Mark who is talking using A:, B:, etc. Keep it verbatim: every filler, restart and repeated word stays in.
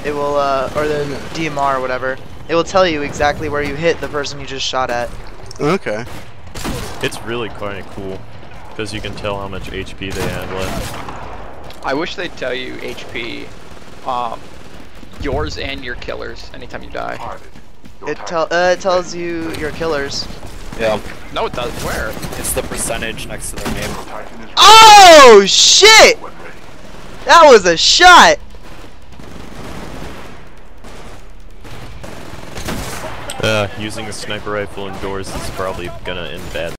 A: it will, uh, or the D M R or whatever, it will tell you exactly where you hit the person you just shot at.
B: Okay.
C: It's really kind of cool because you can tell how much H P they have left.
D: I wish they'd tell you H P, um, yours and your killers anytime you die.
A: It tell uh, it tells you your killers.
E: Yeah.
D: No, it doesn't. Where?
E: It's the percentage next to their name.
A: Oh shit! That was a shot.
C: Uh, using a sniper rifle indoors is probably gonna end bad.